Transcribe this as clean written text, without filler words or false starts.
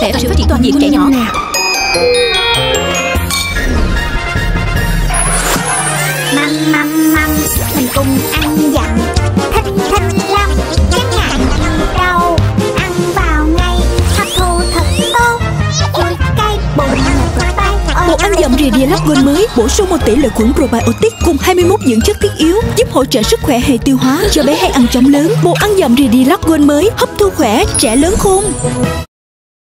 thể và sự phát triển toàn diện của trẻ nhỏ. Măm, mình cùng ăn dặm thinh lắm, cái ngàn đâu ăn vào ngay, hấp thu thật tốt, vui cay bụng tay. Bộ ăn dặm rìa đìa lót gôn mới bổ sung một tỷ lệ khuẩn probiotic cùng 21 dưỡng chất thiết yếu giúp hỗ trợ sức khỏe hệ tiêu hóa cho bé hay ăn chóng lớn. Bộ ăn dặm rìa đìa lót gôn mới hấp thu khỏe, trẻ lớn khôn.